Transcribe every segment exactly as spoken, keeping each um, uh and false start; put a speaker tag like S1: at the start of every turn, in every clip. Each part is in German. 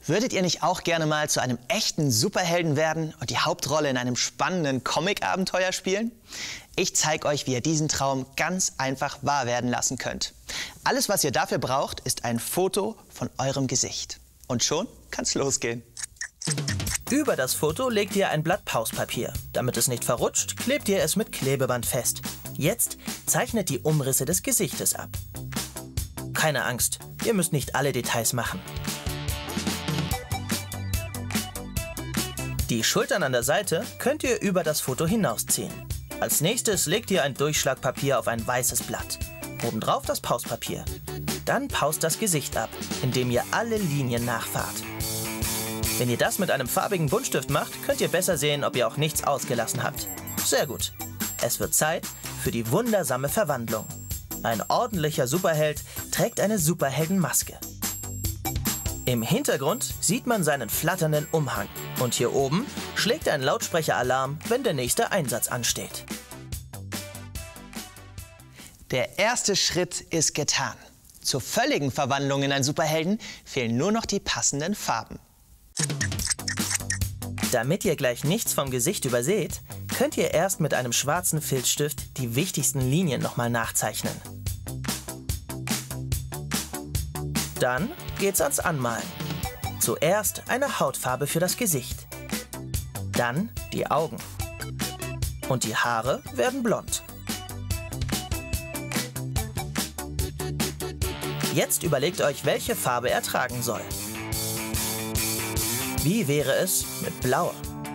S1: Würdet ihr nicht auch gerne mal zu einem echten Superhelden werden und die Hauptrolle in einem spannenden Comic-Abenteuer spielen? Ich zeige euch, wie ihr diesen Traum ganz einfach wahr werden lassen könnt. Alles, was ihr dafür braucht, ist ein Foto von eurem Gesicht. Und schon kann's losgehen.
S2: Über das Foto legt ihr ein Blatt Pauspapier. Damit es nicht verrutscht, klebt ihr es mit Klebeband fest. Jetzt zeichnet die Umrisse des Gesichtes ab. Keine Angst, ihr müsst nicht alle Details machen. Die Schultern an der Seite könnt ihr über das Foto hinausziehen. Als nächstes legt ihr ein Durchschlagpapier auf ein weißes Blatt. Obendrauf das Pauspapier. Dann paust das Gesicht ab, indem ihr alle Linien nachfahrt. Wenn ihr das mit einem farbigen Buntstift macht, könnt ihr besser sehen, ob ihr auch nichts ausgelassen habt. Sehr gut. Es wird Zeit für die wundersame Verwandlung. Ein ordentlicher Superheld trägt eine Superheldenmaske. Im Hintergrund sieht man seinen flatternden Umhang. Und hier oben schlägt ein Lautsprecheralarm, wenn der nächste Einsatz ansteht.
S1: Der erste Schritt ist getan. Zur völligen Verwandlung in einen Superhelden fehlen nur noch die passenden Farben.
S2: Damit ihr gleich nichts vom Gesicht überseht, könnt ihr erst mit einem schwarzen Filzstift die wichtigsten Linien nochmal nachzeichnen. Dann geht's ans Anmalen. Zuerst eine Hautfarbe für das Gesicht. Dann die Augen. Und die Haare werden blond. Jetzt überlegt euch, welche Farbe er tragen soll. Wie wäre es mit Blau?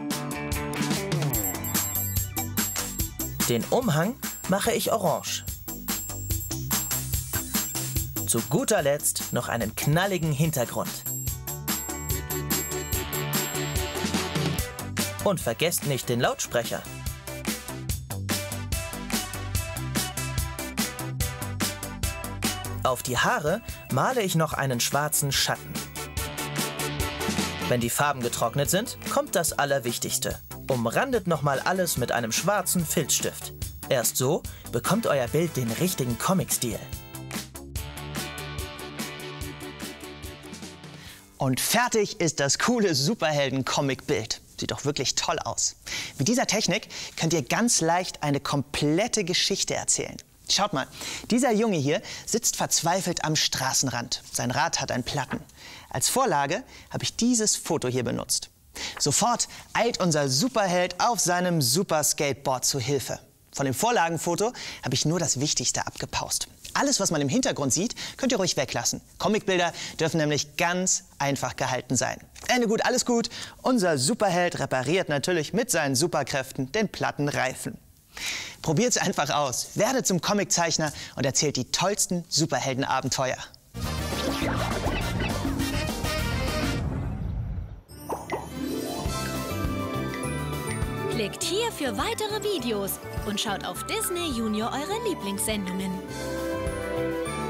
S2: Den Umhang mache ich orange. Zu guter Letzt noch einen knalligen Hintergrund. Und vergesst nicht den Lautsprecher. Auf die Haare male ich noch einen schwarzen Schatten. Wenn die Farben getrocknet sind, kommt das Allerwichtigste. Umrandet nochmal alles mit einem schwarzen Filzstift. Erst so bekommt euer Bild den richtigen Comic-Stil.
S1: Und fertig ist das coole Superhelden-Comic-Bild. Sieht doch wirklich toll aus. Mit dieser Technik könnt ihr ganz leicht eine komplette Geschichte erzählen. Schaut mal, dieser Junge hier sitzt verzweifelt am Straßenrand. Sein Rad hat einen Platten. Als Vorlage habe ich dieses Foto hier benutzt. Sofort eilt unser Superheld auf seinem Super-Skateboard zu Hilfe. Von dem Vorlagenfoto habe ich nur das Wichtigste abgepaust. Alles, was man im Hintergrund sieht, könnt ihr ruhig weglassen. Comicbilder dürfen nämlich ganz einfach gehalten sein. Ende gut, alles gut. Unser Superheld repariert natürlich mit seinen Superkräften den platten Reifen. Probiert's einfach aus. Werdet zum Comiczeichner und erzählt die tollsten Superheldenabenteuer.
S3: Klickt hier für weitere Videos und schaut auf Disney Junior eure Lieblingssendungen.